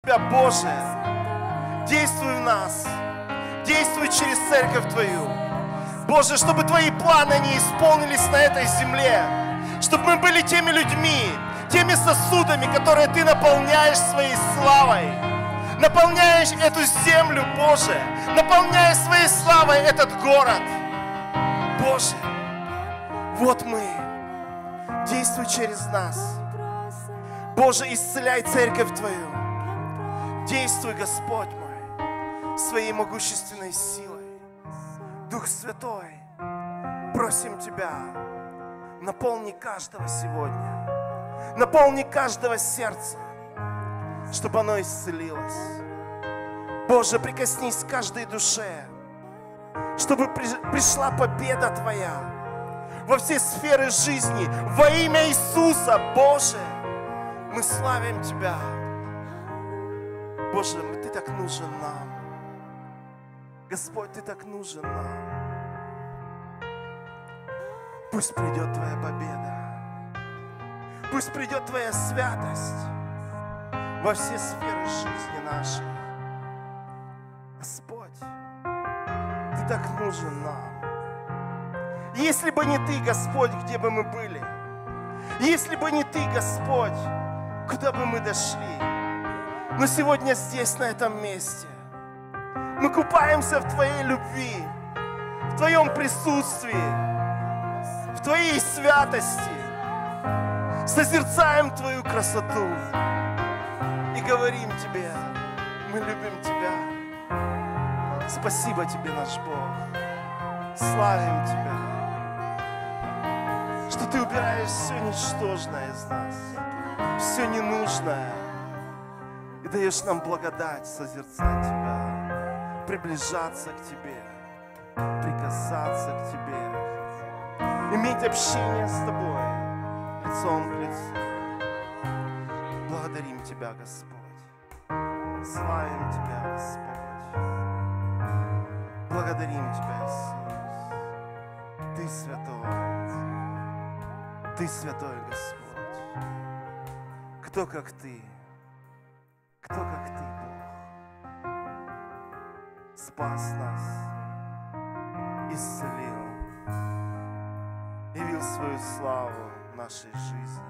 Тебя, Боже, действуй в нас, действуй через церковь Твою. Боже, чтобы Твои планы не исполнились на этой земле, чтобы мы были теми людьми, теми сосудами, которые Ты наполняешь своей славой, наполняешь эту землю, Боже, наполняешь своей славой этот город. Боже, вот мы, действуй через нас. Боже, исцеляй церковь Твою. Действуй, Господь мой, своей могущественной силой. Дух Святой, просим Тебя, наполни каждого сегодня, наполни каждого сердца, чтобы оно исцелилось. Боже, прикоснись к каждой душе, чтобы пришла победа Твоя во все сферы жизни. Во имя Иисуса, Боже, мы славим Тебя. Боже, Ты так нужен нам. Господь, Ты так нужен нам. Пусть придет Твоя победа. Пусть придет Твоя святость во все сферы жизни нашей. Господь, Ты так нужен нам. Если бы не Ты, Господь, где бы мы были? Если бы не Ты, Господь, куда бы мы дошли? Но сегодня здесь, на этом месте, мы купаемся в Твоей любви, в Твоем присутствии, в Твоей святости, созерцаем Твою красоту и говорим Тебе: мы любим Тебя. Спасибо Тебе, наш Бог. Славим Тебя, что Ты убираешь все ничтожное из нас, все ненужное, и даешь нам благодать созерцать Тебя, приближаться к Тебе, прикасаться к Тебе, иметь общение с Тобой, лицом к лицу. Благодарим Тебя, Господь. Славим Тебя, Господь. Благодарим Тебя, Иисус. Ты святой. Ты святой, Господь. Кто как Ты? Кто как Ты, Бог? Спас нас, исцелил, явил свою славу в нашей жизни.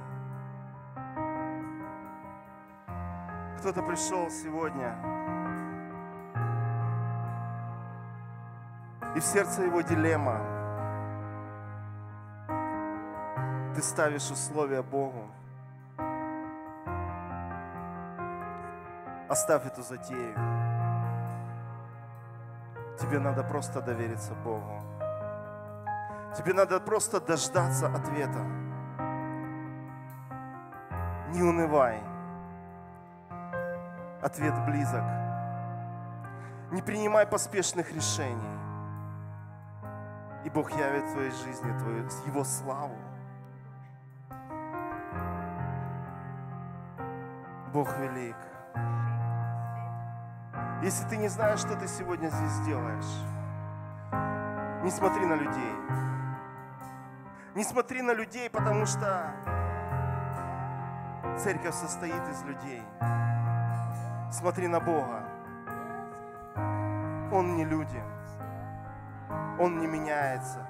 Кто-то пришел сегодня, и в сердце его дилемма. Ты ставишь условия Богу. Оставь эту затею. Тебе надо просто довериться Богу. Тебе надо просто дождаться ответа. Не унывай. Ответ близок. Не принимай поспешных решений. И Бог явит в твоей жизни Его славу. Бог велик. Если ты не знаешь, что ты сегодня здесь делаешь, не смотри на людей. Не смотри на людей, потому что церковь состоит из людей. Смотри на Бога. Он не люди. Он не меняется.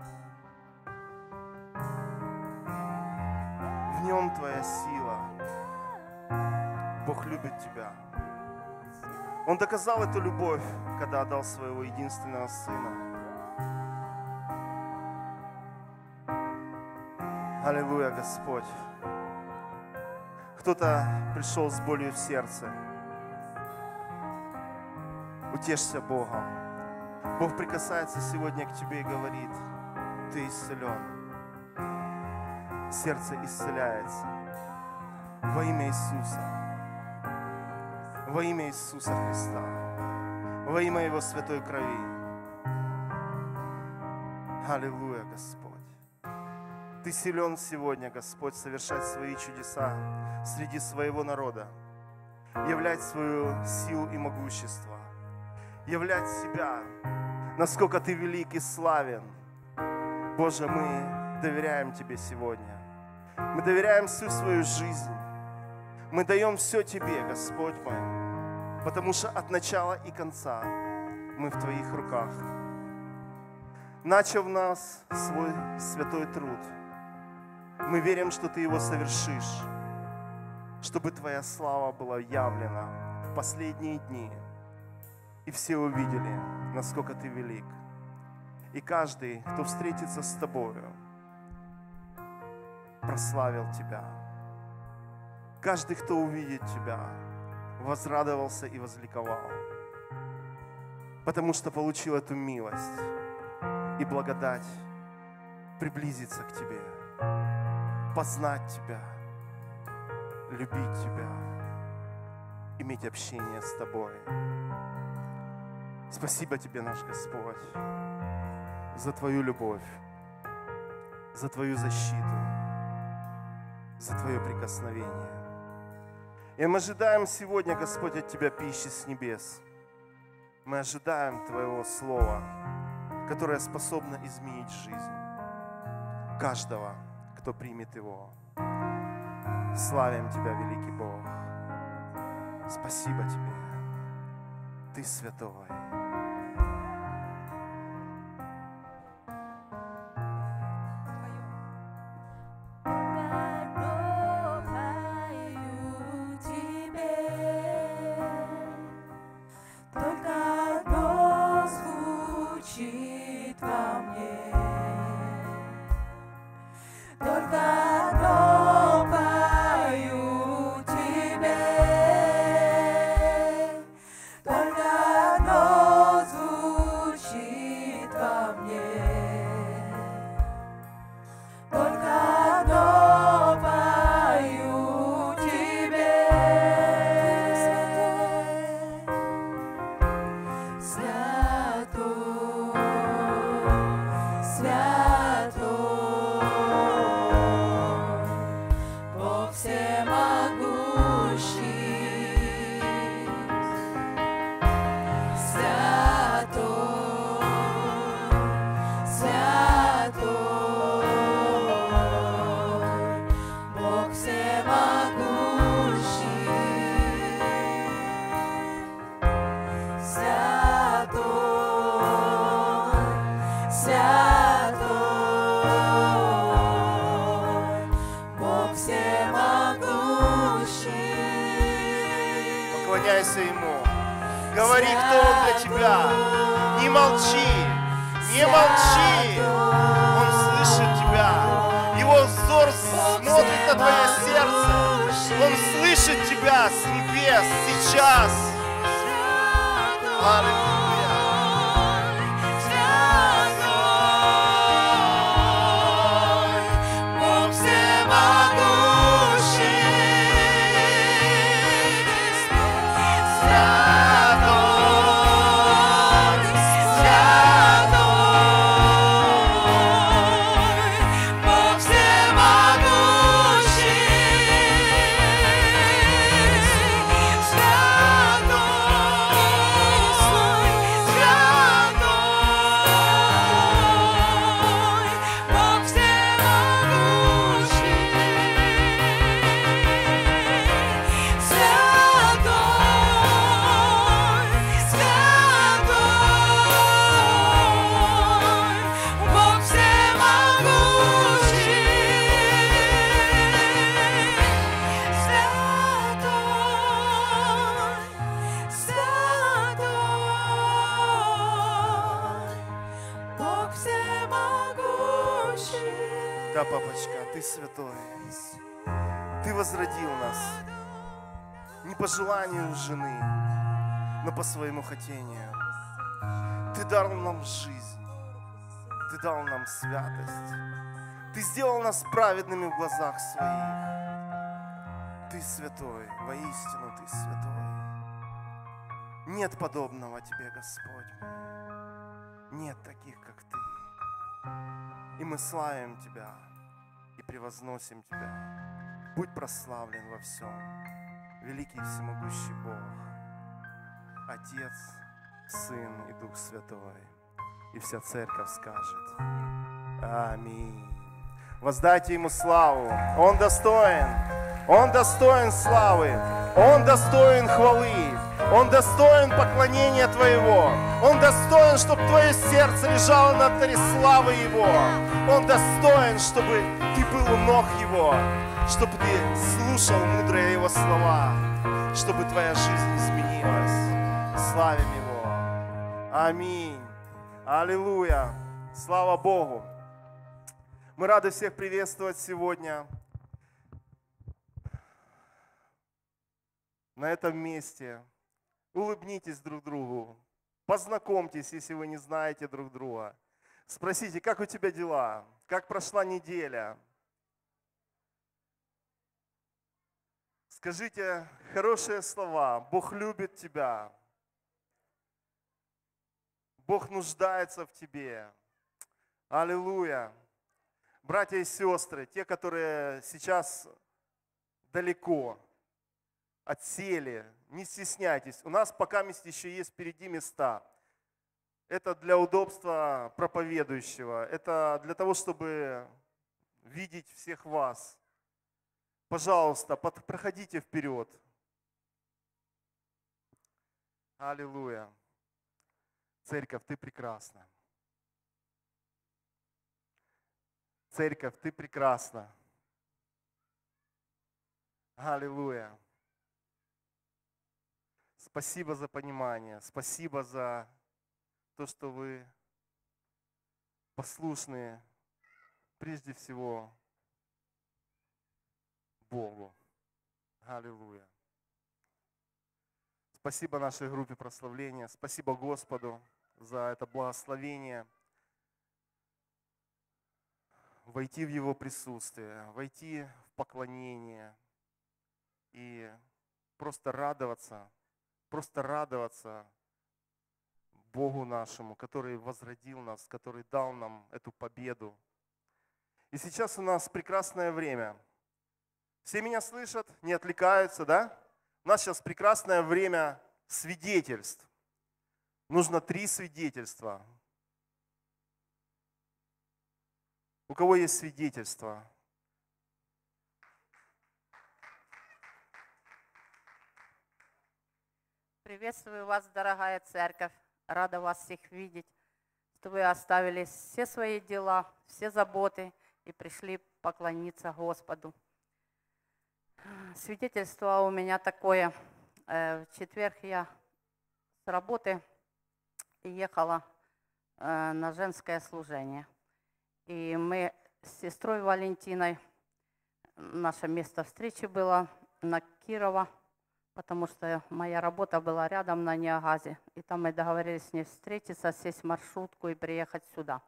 В Нем твоя сила. Бог любит тебя. Он доказал эту любовь, когда отдал своего единственного Сына. Аллилуйя, Господь. Кто-то пришел с болью в сердце. Утешься Богом. Бог прикасается сегодня к тебе и говорит: ты исцелен. Сердце исцеляется. Во имя Иисуса. Во имя Иисуса Христа. Во имя Его святой крови. Аллилуйя, Господь. Ты силен сегодня, Господь, совершать свои чудеса среди своего народа. Являть свою силу и могущество. Являть себя, насколько Ты велик и славен. Боже, мы доверяем Тебе сегодня. Мы доверяем всю свою жизнь. Мы даем все Тебе, Господь мой, потому что от начала и конца мы в Твоих руках. Начав в нас свой святой труд, мы верим, что Ты его совершишь, чтобы Твоя слава была явлена в последние дни, и все увидели, насколько Ты велик. И каждый, кто встретится с Тобою, прославил Тебя. Каждый, кто увидит Тебя, возрадовался и возликовал, потому что получил эту милость и благодать приблизиться к Тебе, познать Тебя, любить Тебя, иметь общение с Тобой. Спасибо Тебе, наш Господь, за Твою любовь, за Твою защиту, за Твое прикосновение. И мы ожидаем сегодня, Господь, от Тебя пищи с небес. Мы ожидаем Твоего Слова, которое способно изменить жизнь каждого, кто примет его. Славим Тебя, великий Бог. Спасибо Тебе. Ты святой. Поклоняйся Ему. Говори, кто Он для тебя. Не молчи. Не молчи. Он слышит тебя. Его взор смотрит на твое сердце. Он слышит тебя с небес сейчас. Аллилуйя. Да, папочка, Ты святой. Ты возродил нас не по желанию жены, но по своему хотению. Ты дал нам жизнь. Ты дал нам святость. Ты сделал нас праведными в глазах своих. Ты святой, воистину Ты святой. Нет подобного Тебе, Господь. Нет таких, как Ты. И мы славим Тебя и превозносим Тебя. Будь прославлен во всем, великий всемогущий Бог, Отец, Сын и Дух Святой. И вся церковь скажет: Аминь. Воздайте Ему славу. Он достоин. Он достоин славы. Он достоин хвалы. Он достоин поклонения Твоего. Он достоин, чтобы Твое сердце лежало на алтаре славы Его. Он достоин, чтобы Ты был у ног Его. Чтобы Ты слушал мудрые Его слова. Чтобы Твоя жизнь изменилась. Славим Его. Аминь. Аллилуйя. Слава Богу. Мы рады всех приветствовать сегодня на этом месте. Улыбнитесь друг другу, познакомьтесь, если вы не знаете друг друга. Спросите, как у тебя дела, как прошла неделя. Скажите хорошие слова, Бог любит тебя, Бог нуждается в тебе. Аллилуйя. Братья и сестры, те, которые сейчас далеко, отсели, не стесняйтесь. У нас пока еще есть впереди места. Это для удобства проповедующего. Это для того, чтобы видеть всех вас. Пожалуйста, проходите вперед. Аллилуйя. Церковь, ты прекрасна. Церковь, ты прекрасна. Аллилуйя. Спасибо за понимание, спасибо за то, что вы послушны прежде всего Богу. Аллилуйя. Спасибо нашей группе прославления, спасибо Господу за это благословение. Войти в Его присутствие, войти в поклонение и просто радоваться Богу нашему, который возродил нас, который дал нам эту победу. И сейчас у нас прекрасное время. Все меня слышат, не отвлекаются, да? У нас сейчас прекрасное время свидетельств. Нужно 3 свидетельства. У кого есть свидетельство? Приветствую вас, дорогая церковь. Рада вас всех видеть, что вы оставили все свои дела, все заботы и пришли поклониться Господу. Свидетельство у меня такое. В четверг я с работы ехала на женское служение. И мы с сестрой Валентиной, наше место встречи было на Кирова, потому что моя работа была рядом на Ниагазе. И там мы договорились с ней встретиться, сесть в маршрутку и приехать сюда.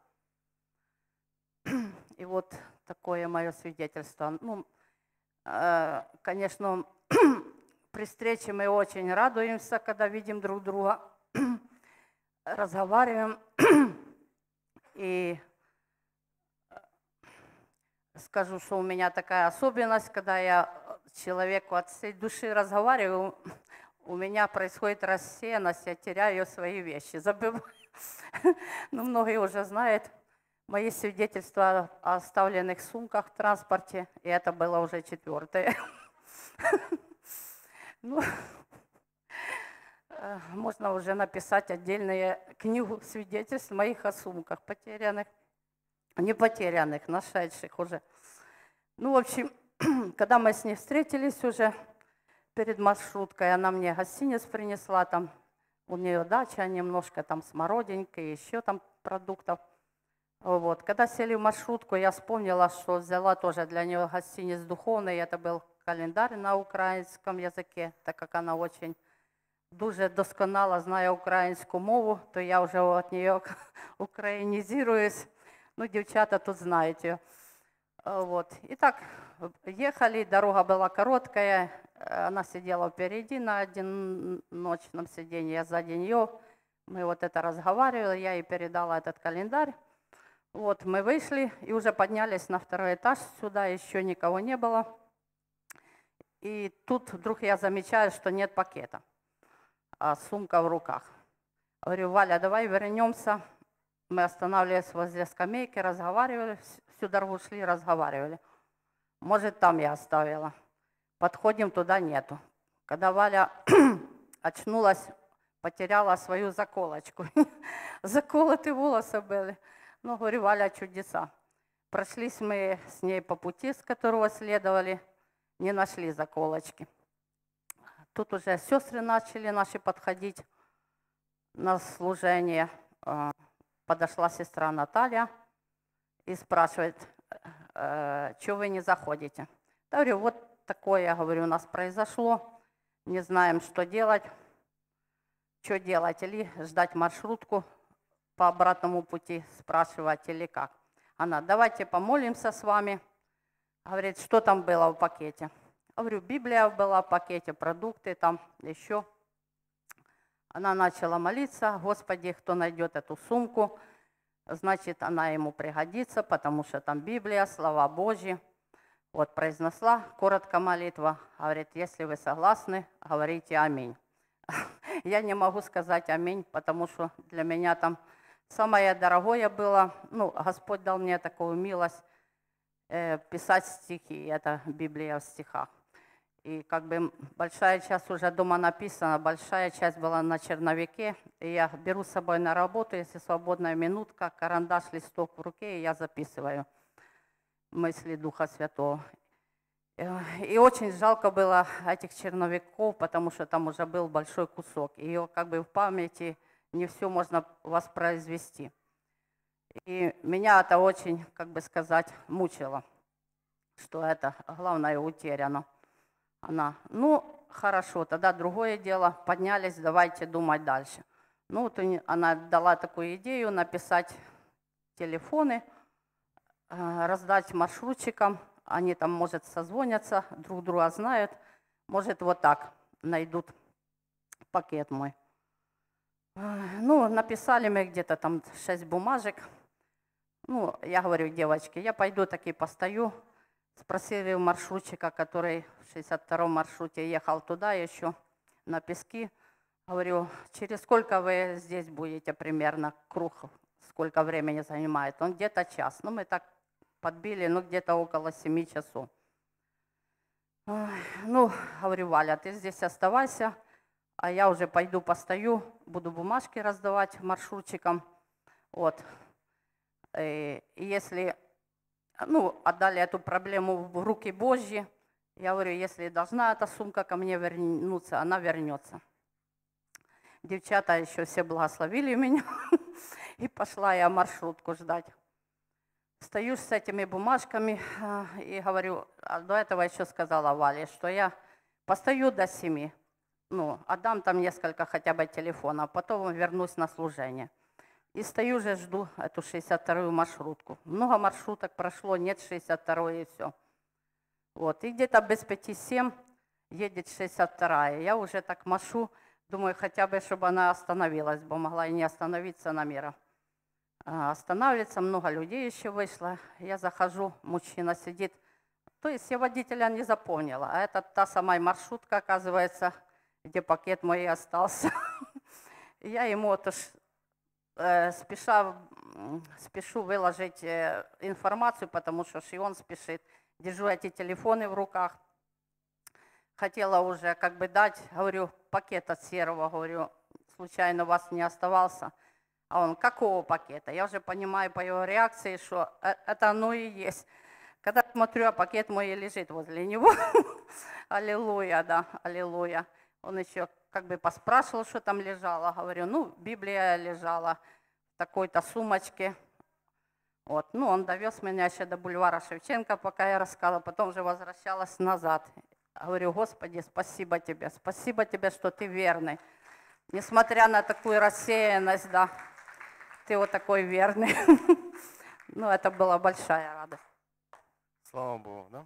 И вот такое мое свидетельство. Ну, конечно, при встрече мы очень радуемся, когда видим друг друга, разговариваем. И скажу, что у меня такая особенность, когда я человеку от всей души разговариваю, у меня происходит рассеянность, я теряю свои вещи, забываю. Ну, многие уже знают мои свидетельства о оставленных сумках в транспорте, и это было уже 4-е. Ну, можно уже написать отдельную книгу свидетельств моих о сумках, потерянных, не потерянных, нашедших уже. Ну, в общем, когда мы с ней встретились уже перед маршруткой, она мне гостиниц принесла, там у нее дача, немножко там смородинки, еще там продуктов. Вот. Когда сели в маршрутку, я вспомнила, что взяла тоже для нее гостиниц духовный, это был календарь на українському языке, так как она очень дуже досконало знає українську мову, то я вже от нее украинизируюсь. Ну, девчата тут знають ее. Вот. И так ехали, дорога была короткая, она сидела впереди на одиночном сиденье, я сзади нее. Мы вот это разговаривали, я ей передала этот календарь. Вот, мы вышли и уже поднялись на 2-й этаж, сюда еще никого не было. И тут вдруг я замечаю, что нет пакета, а сумка в руках. Говорю, Валя, давай вернемся. Мы останавливались возле скамейки, разговаривали, всю дорогу шли, разговаривали. Может, там я оставила. Подходим, туда нету. Когда Валя очнулась, потеряла свою заколочку. Заколоты волосы были. Ну, говорю, Валя, чудеса. Прошлись мы с ней по пути, с которого следовали, не нашли заколочки. Тут уже сестры начали наши подходить на служение. Подошла сестра Наталья и спрашивает, что вы не заходите. Я говорю, вот такое, я говорю, у нас произошло, не знаем, что делать. Что делать, или ждать маршрутку по обратному пути, спрашивать, или как. Она, давайте помолимся с вами. Говорит, что там было в пакете. Говорю, Библия была в пакете, продукты там еще. Она начала молиться, Господи, кто найдет эту сумку, значит, она ему пригодится, потому что там Библия, слова Божьи. Вот произнесла коротко молитва, говорит, если вы согласны, говорите аминь. Я не могу сказать аминь, потому что для меня там самое дорогое было, ну, Господь дал мне такую милость писать стихи, это Библия в стихах. И как бы большая часть уже дома написана, большая часть была на черновике. И я беру с собой на работу, если свободная минутка, карандаш, листок в руке, и я записываю мысли Духа Святого. И очень жалко было этих черновиков, потому что там уже был большой кусок. Ее как бы в памяти не все можно воспроизвести. И меня это очень, как бы сказать, мучило, что это главное утеряно. Она, ну, хорошо, тогда другое дело, поднялись, давайте думать дальше. Ну, вот она дала такую идею написать телефоны, раздать маршрутчикам, они там, может, созвонятся, друг друга знают, может, вот так найдут пакет мой. Ну, написали мы где-то там 6 бумажек. Ну, я говорю, девочки, я пойду таки постою. Спросили у маршрутчика, который в 62-м маршруте ехал туда еще, на пески. Говорю, через сколько вы здесь будете примерно, круг, сколько времени занимает? Он где-то час. Ну, мы так подбили, ну, где-то около 7 часов. Ну, говорю, Валя, ты здесь оставайся, а я уже пойду постою, буду бумажки раздавать маршрутчикам. Вот. И если... Ну, отдали эту проблему в руки Божьи. Я говорю, если должна эта сумка ко мне вернуться, она вернется. Девчата еще все благословили меня. И пошла я маршрутку ждать. Стою с этими бумажками и говорю, а до этого еще сказала Вале, что я постою до 7. Ну, отдам там несколько хотя бы телефонов, потом вернусь на служение. И стою же, жду эту 62-ю маршрутку. Много маршруток прошло, нет 62-й и все. Вот, и где-то без 5-7 едет 62-я. Я уже так машу, думаю, хотя бы, чтобы она остановилась, бы могла и не остановиться на мира. Останавливается, много людей еще вышло. Я захожу, мужчина сидит. То есть я водителя не запомнила, а это та самая маршрутка, оказывается, где пакет мой и остался. Я ему спешу выложить информацию, потому что и он спешит. Держу эти телефоны в руках. Хотела уже как бы дать, говорю, пакет от серого, говорю, случайно у вас не оставался. А он, какого пакета? Я уже понимаю по его реакции, что это оно и есть. Когда смотрю, а пакет мой лежит возле него. Аллилуйя, да, аллилуйя. Он еще как бы поспрашивал, что там лежало. Говорю, ну, Библия лежала в такой-то сумочке. Вот. Ну, он довез меня еще до бульвара Шевченко, пока я рассказывала, потом уже возвращалась назад. Говорю, Господи, спасибо тебе, что ты верный. Несмотря на такую рассеянность, да, ты вот такой верный. Ну, это была большая радость. Слава Богу, да?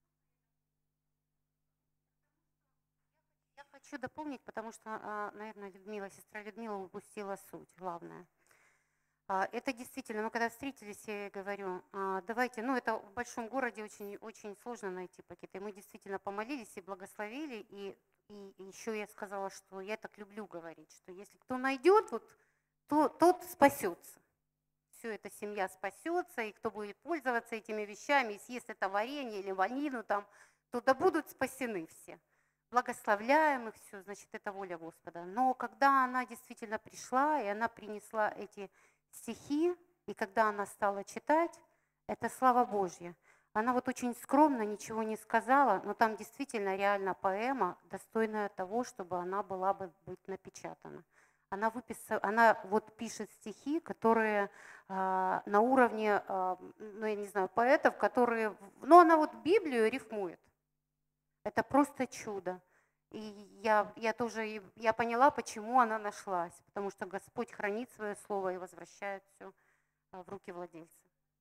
Хочу дополнить, потому что, наверное, сестра Людмила упустила суть, главное. Это действительно, мы когда встретились, я говорю, давайте, ну это в большом городе очень, очень сложно найти пакеты. Мы действительно помолились и благословили, и еще я сказала, что я так люблю говорить, что если кто найдет, вот, то тот спасется. Все. все эта семья спасется, и кто будет пользоваться этими вещами, и съест это варенье или ванину там, то да будут спасены все. Благословляем их, все, значит, это воля Господа. Но когда она действительно пришла, и она принесла эти стихи, и когда она стала читать, это слава Божья. Она вот очень скромно ничего не сказала, но там действительно реально поэма, достойная того, чтобы она была бы быть напечатана. Она вот пишет стихи, которые на уровне, ну я не знаю, поэтов, которые, ну она вот Библию рифмует. Это просто чудо. И я поняла, почему она нашлась, потому что Господь хранит свое слово и возвращает все в руки владельца.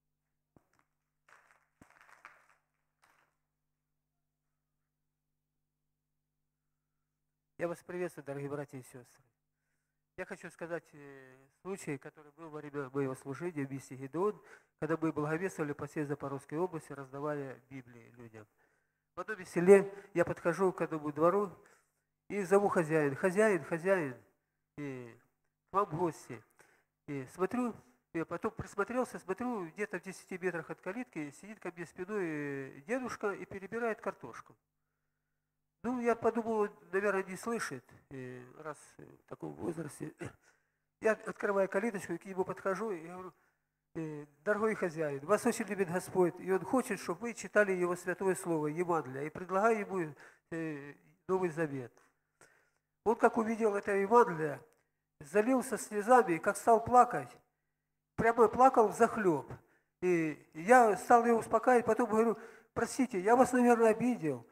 Я вас приветствую, дорогие братья и сестры. Я хочу сказать случай, который был во время моего служения в миссии Гедеон, когда мы благовествовали по всей Запорожской области, раздавали Библии людям. В одном селе я подхожу к одному двору и зову хозяин, и к вам в гости. И смотрю, я потом присмотрелся, смотрю, где-то в 10 метрах от калитки сидит ко мне спиной дедушка и перебирает картошку. Ну, я подумал, наверное, не слышит, раз в таком возрасте. Я открываю калиточку, к нему подхожу и говорю: дорогой хозяин, вас очень любит Господь, и Он хочет, чтобы вы читали Его святое слово, Евангелие, и предлагаю Ему Новый Завет. Он, как увидел это Евангелие, залился слезами, как стал плакать, прямо плакал взахлеб. И я стал его успокаивать, потом говорю: простите, я вас, наверное, обидел.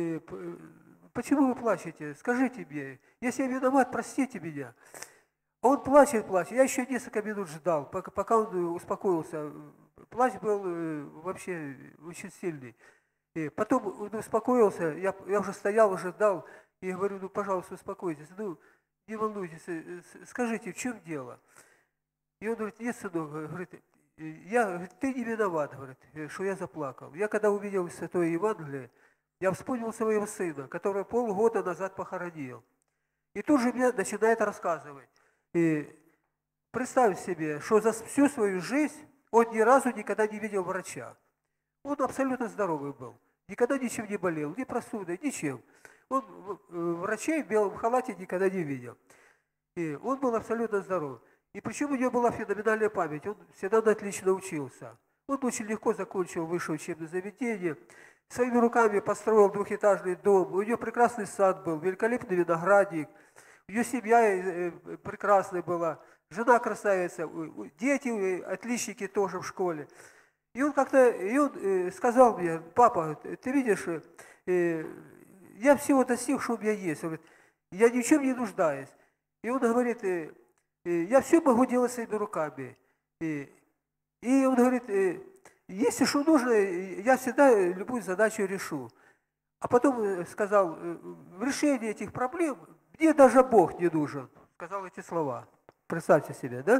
Почему вы плачете? Скажите мне, если я виноват, простите меня. Он плачет. Я еще несколько минут ждал, пока он успокоился. Плач был вообще очень сильный. И потом он успокоился, я уже стоял, уже ждал, и говорю: ну, пожалуйста, успокойтесь, ну, не волнуйтесь, скажите, в чем дело? И он говорит: нет, сынок, говорит, ты не виноват, говорит, что я заплакал. Я когда увидел Святое Евангелие, я вспомнил своего сына, которого полгода назад похоронил. И тут же мне начинает рассказывать. И представь себе, что за всю свою жизнь он ни разу никогда не видел врача. Он абсолютно здоровый был. Никогда ничем не болел, ни простудой, ничем. Он врачей в белом халате никогда не видел. И он был абсолютно здоров. И причем у него была феноменальная память. Он всегда отлично учился. Он очень легко закончил высшее учебное заведение. Своими руками построил двухэтажный дом. У него прекрасный сад был, великолепный виноградник. У него семья прекрасная была. Жена красавица. Дети отличники тоже в школе. И он как-то сказал мне: папа, ты видишь, я всего достиг, что у меня есть. Он говорит: я ни в чем не нуждаюсь. И он говорит: я все могу делать своими руками. И он говорит: если что нужно, я всегда любую задачу решу. А потом сказал: в решении этих проблем мне даже Бог не нужен. Сказал эти слова. Представьте себе, да?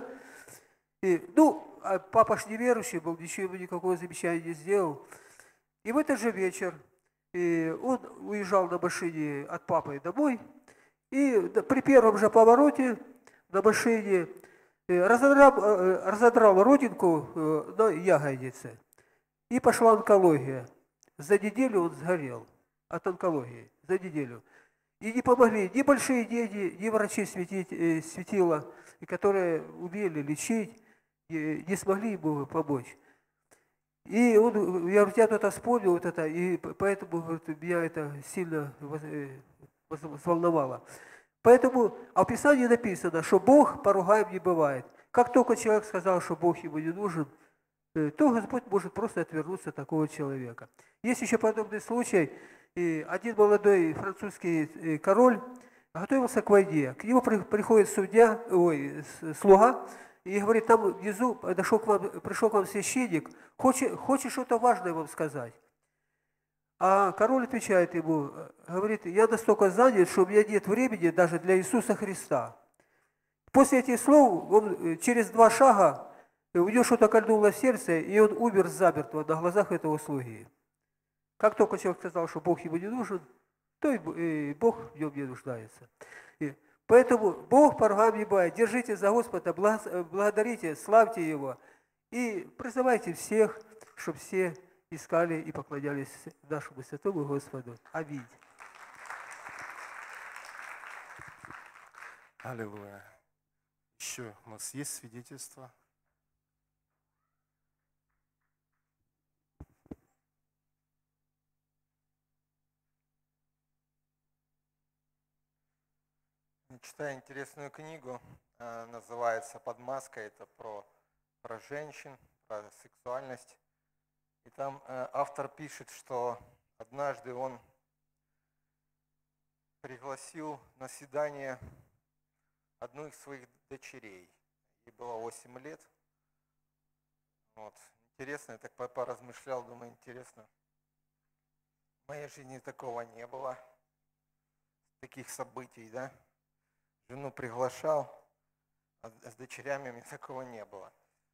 А папа ж неверующий был, ничего ему никакого замечания не сделал. И в этот же вечер он уезжал на машине от папы домой, и при первом же повороте на машине разодрал родинку на ягодице. И пошла онкология. За неделю он сгорел от онкологии. За неделю. И не помогли ни большие деньги, ни врачи светила, которые умели лечить, не смогли ему помочь. И я тебя вспомнил вот это, и поэтому меня это сильно взволновало. Поэтому в Писании написано, что Бог поругаем не бывает. Как только человек сказал, что Бог ему не нужен, то Господь может просто отвернуться от такого человека. Есть еще подобный случай. Один молодой французский король готовился к войне. К нему приходит слуга и говорит: там внизу пришел к вам священник, хочет что-то важное вам сказать. А король отвечает ему, говорит: я настолько занят, что у меня нет времени даже для Иисуса Христа. После этих слов он через 2 шага, у него что-то кольнуло в сердце, и он умер замертво на глазах этого слуги. Как только человек сказал, что Бог ему не нужен, то и Бог в нем не нуждается. Поэтому Бог поругаем не бывает. Держите за Господа, благодарите, славьте Его. И призывайте всех, чтобы все искали и поклонялись нашему святому Господу. Аминь. Аллилуйя. Еще у нас есть свидетельство? Читаю интересную книгу, называется «Под маской». Это про женщин, про сексуальность. И там автор пишет, что однажды он пригласил на свидание одну из своих дочерей. Ей было 8 лет. Вот. Интересно, я так поразмышлял, думаю, интересно. В моей жизни такого не было, таких событий, да. Жену приглашал, а с дочерями у меня такого не было.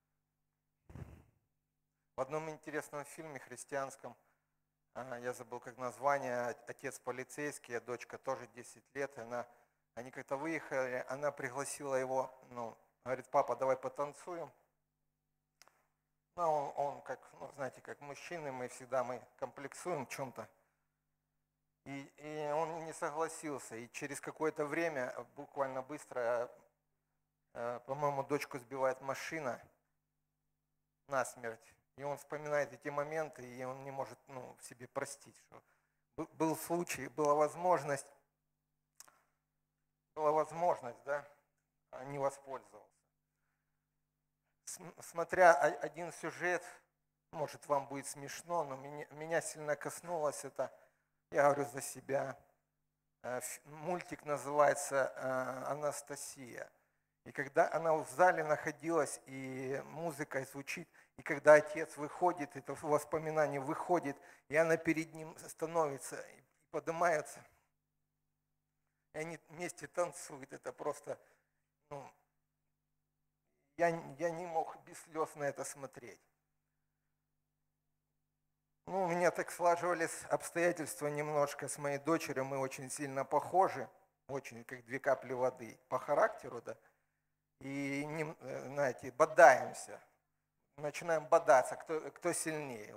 В одном интересном фильме христианском, я забыл как название, отец полицейский, а дочка тоже 10 лет, они как-то выехали, она пригласила его, говорит, папа, давай потанцуем. Он как, знаете, как мужчины, мы комплексуем в чем-то. И он не согласился. И через какое-то время, буквально быстро, по-моему, дочку сбивает машина насмерть. И он вспоминает эти моменты, и он не может себе простить. Что был случай, была возможность, да, а не воспользовался. Смотря один сюжет, может, вам будет смешно, но меня сильно коснулось это. Я говорю за себя. Мультик называется «Анастасия». И когда она в зале находилась, и музыка звучит, и когда отец выходит, это воспоминание выходит, и она перед ним становится, и поднимается, и они вместе танцуют. Это просто, я не мог без слез на это смотреть. У меня так сложились обстоятельства немножко с моей дочерью, мы очень сильно похожи, очень как 2 капли воды по характеру, да, и, знаете, бодаемся, начинаем бодаться, кто сильнее,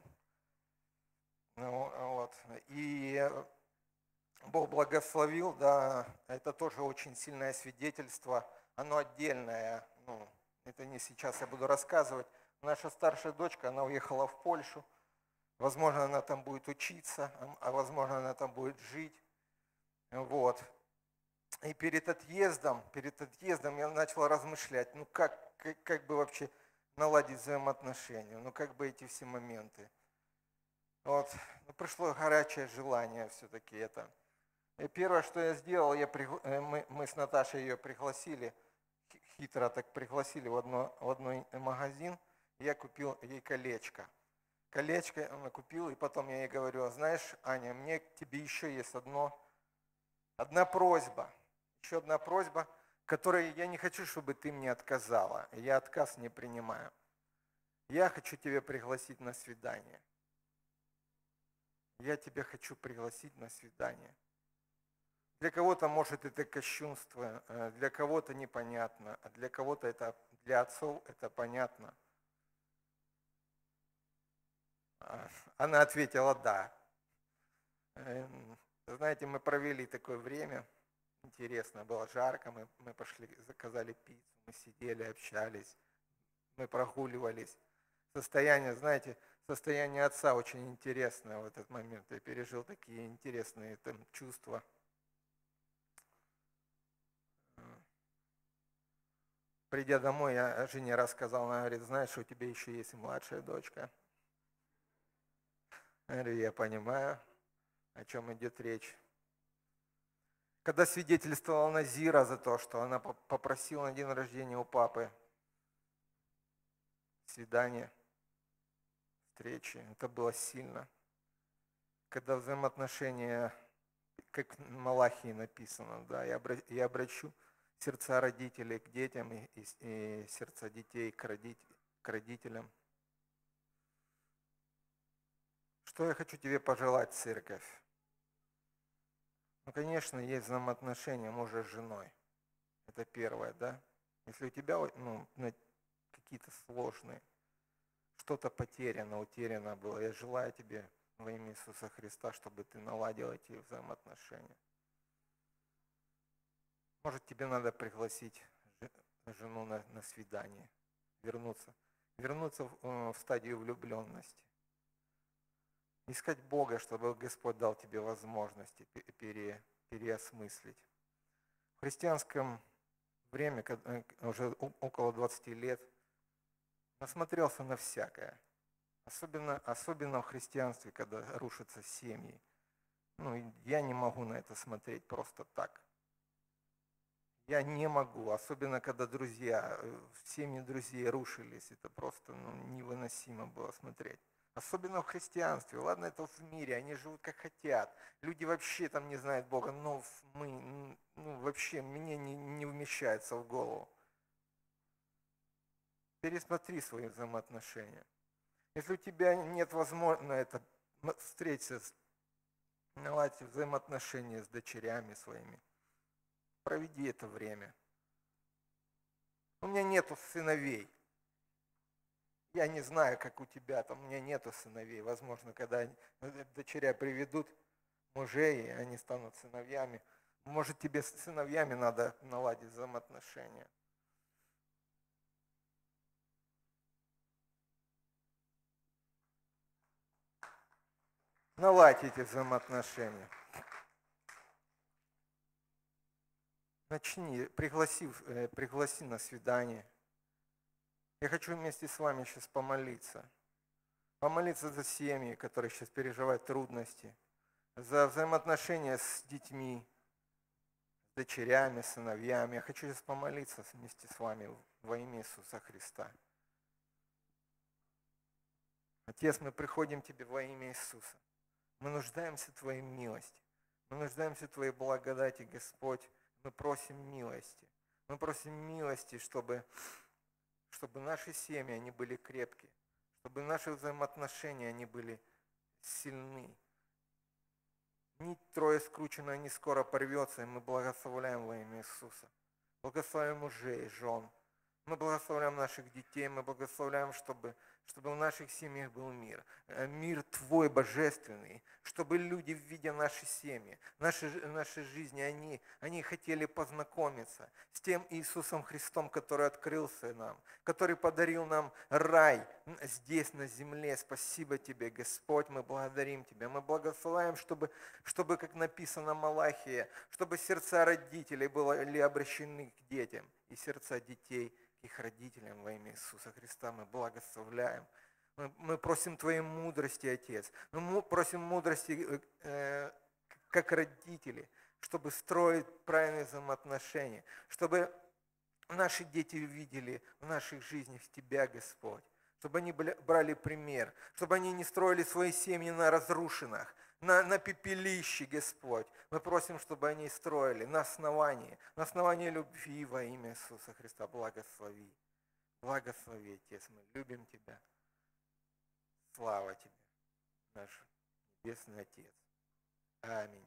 и Бог благословил, да, это тоже очень сильное свидетельство, оно отдельное, это не сейчас я буду рассказывать. Наша старшая дочка, она уехала в Польшу. Возможно, она там будет учиться, а возможно, она там будет жить. Вот. И перед отъездом я начал размышлять, как бы вообще наладить взаимоотношения, как бы эти все моменты. Вот. Пришло горячее желание все-таки это. И первое, что я сделал, мы с Наташей ее пригласили, хитро так пригласили в одной магазин, и я купил ей колечко. Колечко она купила, и потом я ей говорю, знаешь, Аня, мне к тебе еще есть одна просьба, еще одна просьба, которой я не хочу, чтобы ты мне отказала. Я отказ не принимаю. Я хочу тебя пригласить на свидание. Я тебя хочу пригласить на свидание. Для кого-то, может, это кощунство, для кого-то непонятно, а для кого-то для отцов это понятно. Она ответила «да». Знаете, мы провели такое время, интересно, было жарко, мы пошли, заказали пиццу, мы сидели, общались, мы прогуливались. Состояние отца очень интересное в этот момент. Я пережил такие интересные чувства. Придя домой, я жене рассказал, она говорит, знаешь, у тебя еще есть младшая дочка. Я говорю, я понимаю, о чем идет речь. Когда свидетельствовала Назира за то, что она попросила на день рождения у папы свидание, встречи, это было сильно. Когда взаимоотношения, как в Малахии написано, да, я обращу сердца родителей к детям и сердца детей к родителям. Что я хочу тебе пожелать, церковь? Конечно, есть взаимоотношения мужа с женой. Это первое, да? Если у тебя какие-то сложные, что-то потеряно, утеряно было. Я желаю тебе во имя Иисуса Христа, чтобы ты наладил эти взаимоотношения. Может, тебе надо пригласить жену на свидание, вернуться в стадию влюбленности. Искать Бога, чтобы Господь дал тебе возможности переосмыслить. В христианском время, уже около 20 лет, насмотрелся на всякое. Особенно в христианстве, когда рушатся семьи. Я не могу на это смотреть просто так. Я не могу, особенно когда семьи друзей рушились, это просто невыносимо было смотреть. Особенно в христианстве, ладно, это в мире, они живут как хотят. Люди вообще там не знают Бога, но вообще мне не вмещается в голову. Пересмотри свои взаимоотношения. Если у тебя нет возможности встретиться, наладить взаимоотношения с дочерями своими, проведи это время. У меня нету сыновей. Я не знаю, как у тебя, там у меня нету сыновей. Возможно, когда дочеря приведут мужей, они станут сыновьями. Может, тебе с сыновьями надо наладить взаимоотношения. Наладь эти взаимоотношения. Начни, пригласи на свидание. Я хочу вместе с вами сейчас помолиться. Помолиться за семьи, которые сейчас переживают трудности. За взаимоотношения с детьми, с дочерями, сыновьями. Я хочу сейчас помолиться вместе с вами во имя Иисуса Христа. Отец, мы приходим к Тебе во имя Иисуса. Мы нуждаемся в Твоей милости. Мы нуждаемся в Твоей благодати, Господь. Мы просим милости. Мы просим милости, чтобы наши семьи, они были крепкие. Чтобы наши взаимоотношения, они были сильны. Нить трое скрученная не скоро порвется, и мы благословляем во имя Иисуса. Благословляем мужей, жен. Мы благословляем наших детей, мы благословляем, чтобы в наших семьях был мир. Мир Твой божественный, чтобы люди, видя наши семьи, наши жизни, они хотели познакомиться с тем Иисусом Христом, который открылся нам, который подарил нам рай здесь, на земле. Спасибо Тебе, Господь, мы благодарим Тебя. Мы благословляем, чтобы как написано в Малахии, чтобы сердца родителей были обращены к детям, и сердца детей их родителям во имя Иисуса Христа. Мы благословляем. Мы просим Твоей мудрости, Отец. Мы просим мудрости как родители, чтобы строить правильные взаимоотношения, чтобы наши дети увидели в наших жизнях Тебя, Господь, чтобы они брали пример, чтобы они не строили свои семьи на разрушенных, на пепелище, Господь. Мы просим, чтобы они строили на основании любви во имя Иисуса Христа. Благослови. Благослови, Отец, мы любим Тебя. Слава Тебе, наш Небесный Отец. Аминь.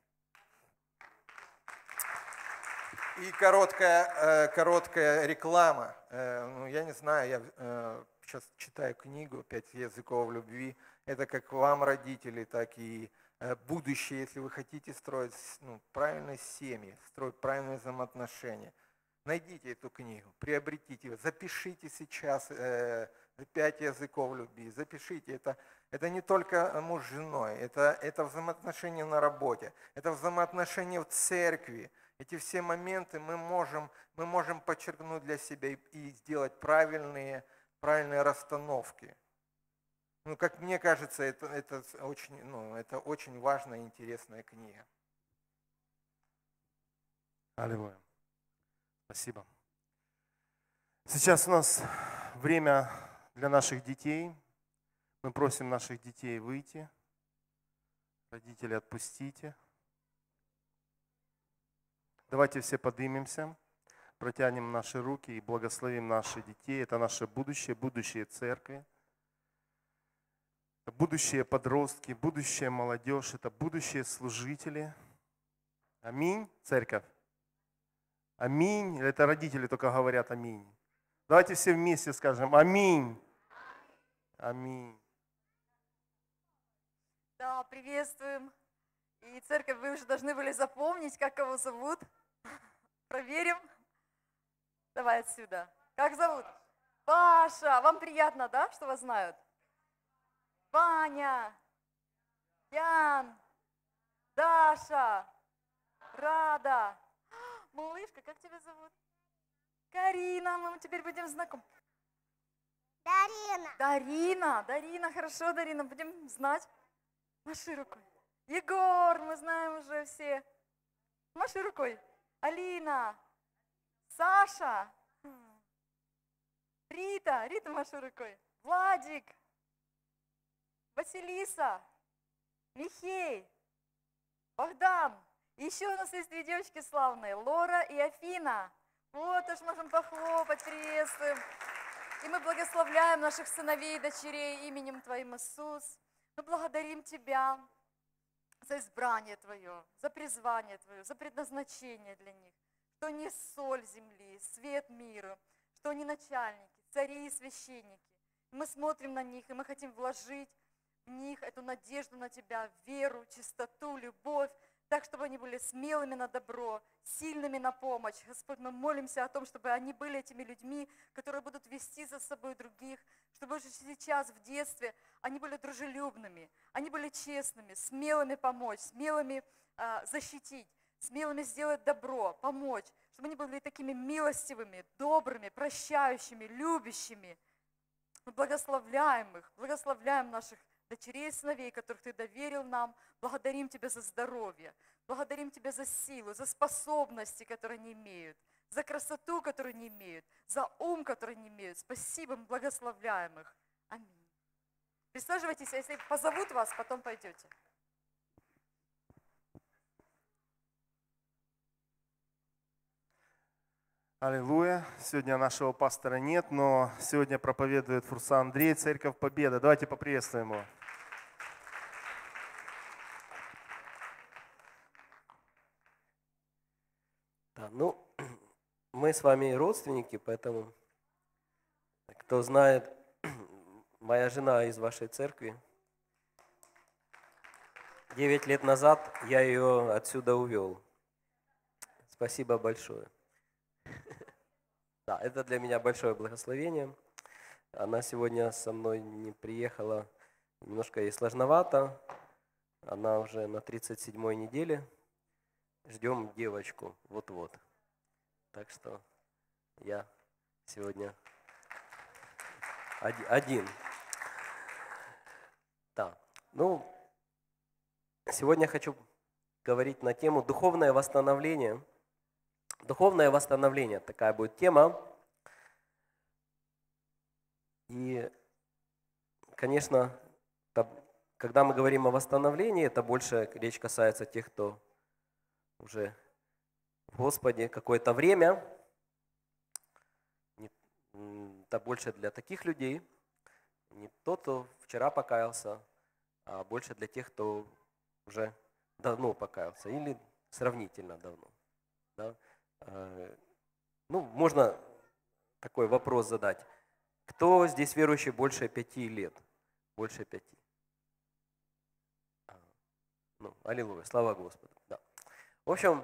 И короткая реклама. Я не знаю, я сейчас читаю книгу «5 языков любви». Это как вам, родители, так и будущее, если вы хотите строить правильные семьи, строить правильные взаимоотношения. Найдите эту книгу, приобретите ее, запишите сейчас 5 языков любви, запишите. Это не только муж с женой, это взаимоотношения на работе, это взаимоотношения в церкви. Эти все моменты мы можем подчеркнуть для себя и сделать правильные расстановки. Как мне кажется, это очень важная и интересная книга. Аллилуйя. Спасибо. Сейчас у нас время для наших детей. Мы просим наших детей выйти. Родители, отпустите. Давайте все поднимемся, протянем наши руки и благословим наших детей. Это наше будущее церкви. Это будущие подростки, будущая молодежь, это будущие служители. Аминь, церковь. Аминь. Это родители только говорят аминь. Давайте все вместе скажем аминь. Аминь. Да, приветствуем. И церковь, вы уже должны были запомнить, как кого зовут. Проверим. Давай отсюда. Как зовут? Паша. Вам приятно, да, что вас знают? Ваня. Ян. Даша. Рада. Малышка, как тебя зовут? Карина. Мы теперь будем знакомы. Дарина. Дарина, хорошо, Дарина, будем знать. Маши рукой. Егор, мы знаем уже все. Маши рукой. Алина. Саша. Рита, маши рукой. Владик. Василиса. Михей. Богдан. И еще у нас есть две девочки славные. Лора и Афина. Вот уж можем похлопать, приветствуем. И мы благословляем наших сыновей и дочерей именем Твоим, Иисус. Мы благодарим Тебя за избрание Твое, за призвание Твое, за предназначение для них, что они соль земли, свет мира, что они начальники, цари и священники. Мы смотрим на них, и мы хотим вложить в них эту надежду на Тебя, веру, чистоту, любовь, так, чтобы они были смелыми на добро, сильными на помощь. Господь, мы молимся о том, чтобы они были этими людьми, которые будут вести за собой других, чтобы уже сейчас, в детстве, они были дружелюбными, они были честными, смелыми помочь, смелыми защитить, смелыми сделать добро, помочь, чтобы они были такими милостивыми, добрыми, прощающими, любящими. Мы благословляем их, благословляем наших дочерей и сыновей, которых Ты доверил нам. Благодарим Тебя за здоровье, благодарим Тебя за силу, за способности, которые они имеют, за красоту, которую они имеют, за ум, который они имеют. Спасибо, мы благословляем их. Аминь. Присаживайтесь, а если позовут вас, потом пойдете. Аллилуйя. Сегодня нашего пастора нет, но сегодня проповедует Фурса Андрей, Церковь Победа. Давайте поприветствуем его. Да, ну, мы с вами родственники, поэтому, кто знает, моя жена из вашей церкви. 9 лет назад я ее отсюда увел. Спасибо большое. Да, это для меня большое благословение. Она сегодня со мной не приехала, немножко ей сложновато. Она уже на 37-й неделе. Ждем девочку вот-вот. Так что я сегодня один. Да. Ну, сегодня хочу говорить на тему духовное восстановление. Духовное восстановление, такая будет тема. И, конечно, когда мы говорим о восстановлении, это больше речь касается тех, кто уже в Господе какое-то время. Это больше для таких людей, не тот, кто вчера покаялся, а больше для тех, кто уже давно покаялся или сравнительно давно. Да? Ну, можно такой вопрос задать. Кто здесь верующий больше 5 лет? Больше 5. Ну, аллилуйя, слава Господу. Да. В общем,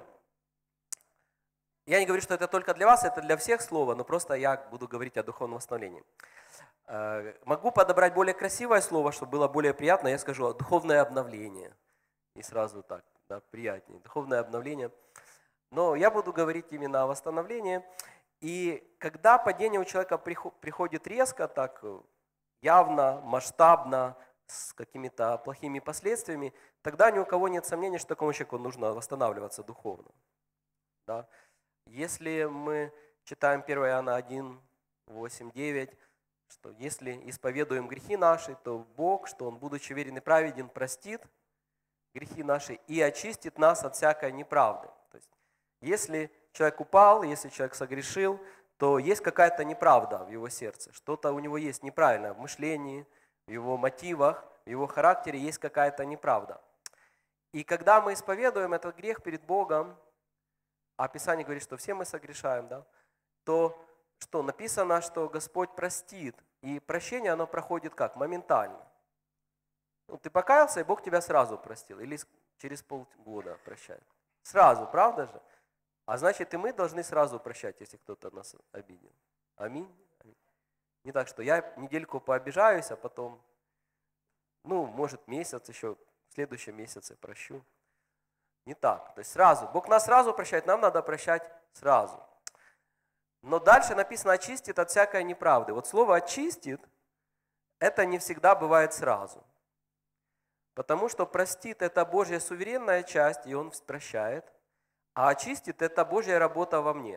я не говорю, что это только для вас, это для всех слово, но просто я буду говорить о духовном восстановлении. Могу подобрать более красивое слово, чтобы было более приятно, я скажу духовное обновление. И сразу так, да, приятнее. Духовное обновление. Но я буду говорить именно о восстановлении. И когда падение у человека приходит резко, так явно, масштабно, с какими-то плохими последствиями, тогда ни у кого нет сомнений, что такому человеку нужно восстанавливаться духовно. Да? Если мы читаем 1 Иоанна 1, 8, 9, что если исповедуем грехи наши, то Бог, что Он, будучи верен и праведен, простит грехи наши и очистит нас от всякой неправды. То есть, если человек упал, если человек согрешил, то есть какая-то неправда в его сердце, что-то у него есть неправильное в мышлении, в его мотивах, в его характере есть какая-то неправда. И когда мы исповедуем этот грех перед Богом, а Писание говорит, что все мы согрешаем, да, то что написано, что Господь простит И прощение, оно проходит как? Моментально. Ну, ты покаялся, и Бог тебя сразу простил. Или через полгода прощает. Сразу, правда же? А значит, и мы должны сразу прощать, если кто-то нас обидел. Аминь. Не так, что я недельку пообижаюсь, а потом, ну, может, месяц еще, в следующем месяце прощу. Не так. То есть сразу. Бог нас сразу прощает, нам надо прощать сразу. Но дальше написано «очистит от всякой неправды». Вот слово «очистит» это не всегда бывает сразу. Потому что простит – это Божья суверенная часть, и Он прощает. А очистит – это Божья работа во мне.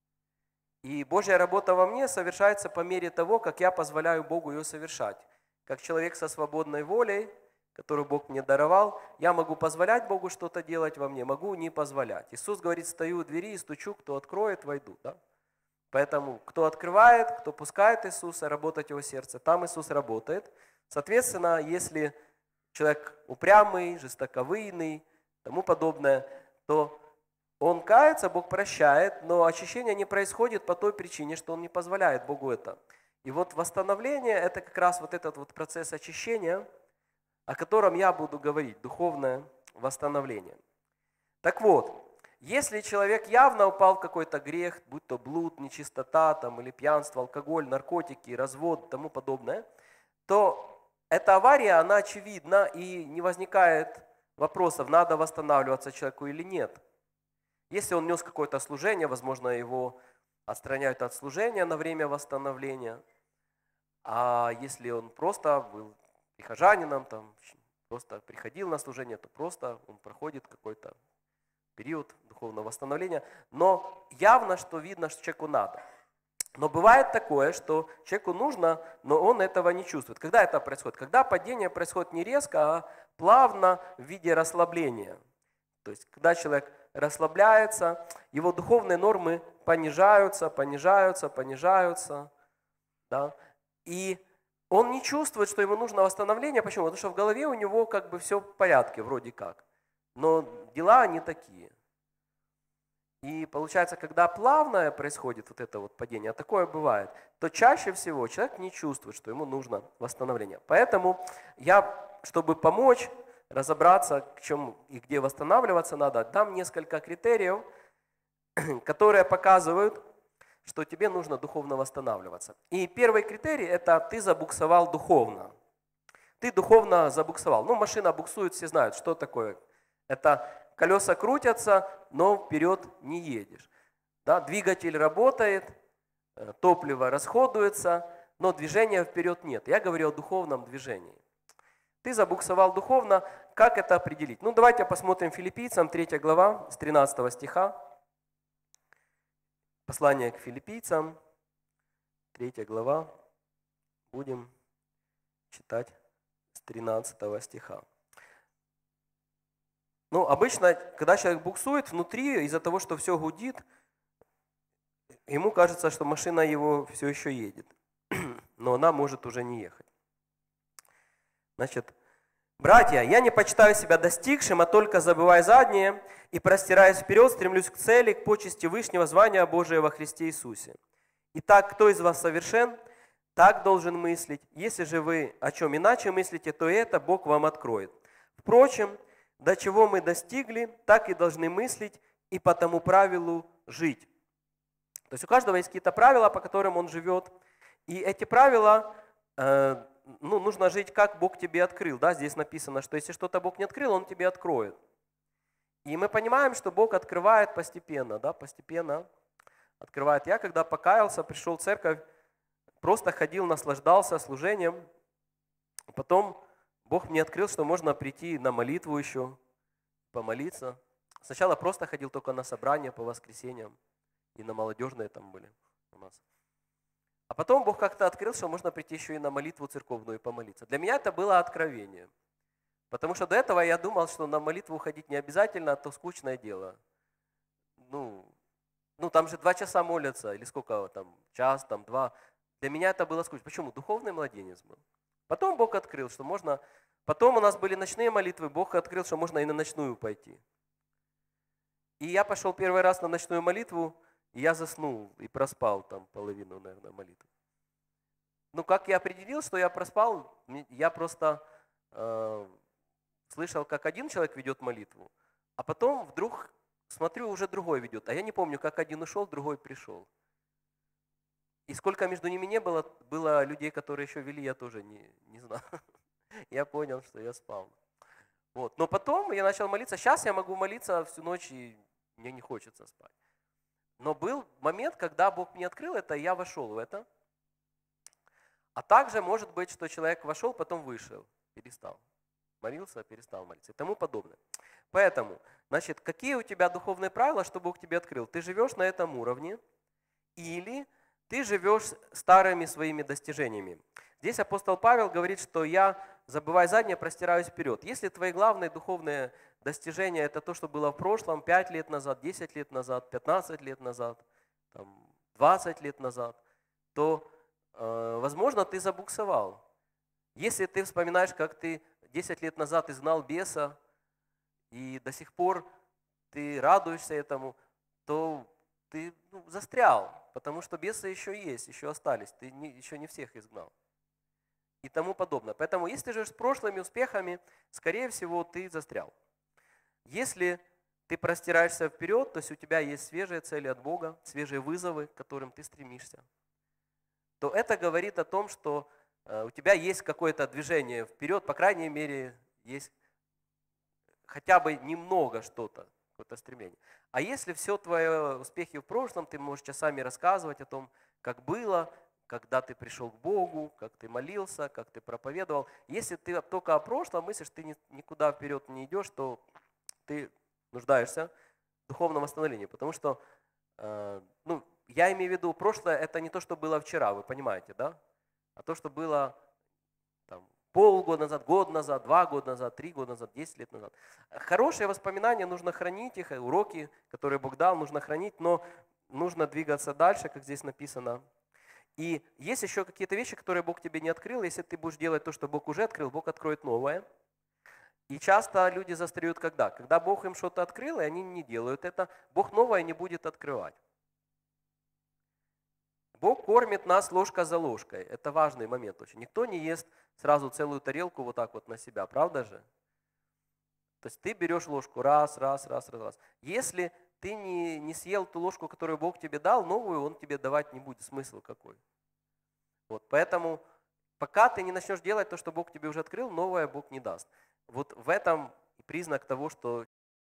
И Божья работа во мне совершается по мере того, как я позволяю Богу ее совершать. Как человек со свободной волей, которую Бог мне даровал, я могу позволять Богу что-то делать во мне, могу не позволять. Иисус говорит, стою у двери и стучу, кто откроет, войду. Да? Поэтому кто открывает, кто пускает Иисуса работать в его сердце, там Иисус работает. Соответственно, если человек упрямый, жестоковыйный, тому подобное, то он кается, Бог прощает, но очищение не происходит по той причине, что он не позволяет Богу это. И вот восстановление – это как раз вот этот вот процесс очищения, о котором я буду говорить, духовное восстановление. Так вот, если человек явно упал в какой-то грех, будь то блуд, нечистота там, или пьянство, алкоголь, наркотики, развод и тому подобное, то эта авария, она очевидна и не возникает вопросов, надо восстанавливаться человеку или нет. Если он нес какое-то служение, возможно, его отстраняют от служения на время восстановления. А если он просто был прихожанином, там, просто приходил на служение, то просто он проходит какой-то период духовного восстановления. Но явно, что видно, что человеку надо. Но бывает такое, что человеку нужно, но он этого не чувствует. Когда это происходит? Когда падение происходит не резко, а плавно в виде расслабления. То есть, когда человек расслабляется, его духовные нормы понижаются, понижаются, понижаются. Да? И он не чувствует, что ему нужно восстановление. Почему? Потому что в голове у него как бы все в порядке, вроде как. Но дела не такие. И получается, когда плавное происходит вот это вот падение, а такое бывает, то чаще всего человек не чувствует, что ему нужно восстановление. Поэтому я, чтобы помочь разобраться, к чему и где восстанавливаться надо, дам несколько критериев, которые показывают, что тебе нужно духовно восстанавливаться. И первый критерий – это ты забуксовал духовно. Ты духовно забуксовал. Ну, машина буксует, все знают, что такое. Это колеса крутятся, но вперед не едешь. Да? Двигатель работает, топливо расходуется, но движения вперед нет. Я говорю о духовном движении. Ты забуксовал духовно, как это определить? Ну, давайте посмотрим Филиппийцам, 3 глава, с 13 стиха. Послание к Филиппийцам, 3 глава, будем читать с 13 стиха. Ну, обычно, когда человек буксует внутри, из-за того, что все гудит, ему кажется, что машина его все еще едет, но она может уже не ехать. Значит, братья, я не почитаю себя достигшим, а только забывая заднее и простираясь вперед, стремлюсь к цели, к почести Вышнего звания Божия во Христе Иисусе. Итак, кто из вас совершен, так должен мыслить. Если же вы о чем иначе мыслите, то это Бог вам откроет. Впрочем, до чего мы достигли, так и должны мыслить и по тому правилу жить. То есть у каждого есть какие-то правила, по которым он живет. И эти правила, нужно жить, как Бог тебе открыл. Да? Здесь написано, что если что-то Бог не открыл, Он тебе откроет. И мы понимаем, что Бог открывает постепенно. Да? Постепенно открывает. Я, когда покаялся, пришел в церковь, просто ходил, наслаждался служением. Потом Бог мне открыл, что можно прийти на молитву еще, помолиться. Сначала просто ходил только на собрания по воскресеньям. И на молодежные там были у нас. А потом Бог как-то открыл, что можно прийти еще и на молитву церковную и помолиться. Для меня это было откровение. Потому что до этого я думал, что на молитву ходить не обязательно, а то скучное дело. Ну там же 2 часа молятся, или сколько там, час, там 2. Для меня это было скучно. Почему? Духовный младенец был. Потом Бог открыл, что можно... Потом у нас были ночные молитвы, Бог открыл, что можно и на ночную пойти. И я пошел первый раз на ночную молитву, и я заснул и проспал там половину, наверное, молитвы. ну, как я определил, что я проспал, я просто слышал, как один человек ведет молитву, а потом вдруг смотрю, уже другой ведет. А я не помню, как один ушел, другой пришел. И сколько между ними не было, было людей, которые еще вели, я тоже не знал. Я понял, что я спал. Вот. Но потом я начал молиться. Сейчас я могу молиться всю ночь, и мне не хочется спать. Но был момент, когда Бог мне открыл это, и я вошел в это. А также может быть, что человек вошел, потом вышел, перестал. Молился, перестал молиться и тому подобное. Поэтому, значит, какие у тебя духовные правила, что Бог тебе открыл? Ты живешь на этом уровне или ты живешь старыми своими достижениями? Здесь апостол Павел говорит, что я, забывая заднее, простираюсь вперед. Если твои главные духовные достижения – это то, что было в прошлом, 5 лет назад, 10 лет назад, 15 лет назад, 20 лет назад, то, возможно, ты забуксовал. Если ты вспоминаешь, как ты 10 лет назад изгнал беса, и до сих пор ты радуешься этому, то ты застрял, потому что бесы еще есть, еще остались, ты еще не всех изгнал. И тому подобное. Поэтому, если ты живешь с прошлыми успехами, скорее всего, ты застрял. Если ты простираешься вперед, то есть у тебя есть свежие цели от Бога, свежие вызовы, к которым ты стремишься, то это говорит о том, что у тебя есть какое-то движение вперед, по крайней мере, есть хотя бы немного что-то, какое-то стремление. А если все твои успехи в прошлом, ты можешь часами рассказывать о том, как было, когда ты пришел к Богу, как ты молился, как ты проповедовал. Если ты только о прошлом мыслишь, ты никуда вперед не идешь, то ты нуждаешься в духовном восстановлении. Потому что, я имею в виду, прошлое – это не то, что было вчера, вы понимаете, да? А то, что было полгода назад, год назад, 2 года назад, 3 года назад, 10 лет назад. Хорошие воспоминания, нужно хранить их, уроки, которые Бог дал, нужно хранить, но нужно двигаться дальше, как здесь написано. И есть еще какие-то вещи, которые Бог тебе не открыл. Если ты будешь делать то, что Бог уже открыл, Бог откроет новое. И часто люди застряют когда? Когда Бог им что-то открыл, и они не делают это, Бог новое не будет открывать. Бог кормит нас ложка за ложкой. Это важный момент очень. Никто не ест сразу целую тарелку вот так вот на себя, правда же? То есть ты берешь ложку раз. Если ты не съел ту ложку, которую Бог тебе дал, новую Он тебе давать не будет. Смысл какой? Вот, поэтому пока ты не начнешь делать то, что Бог тебе уже открыл, новое Бог не даст. Вот в этом признак того, что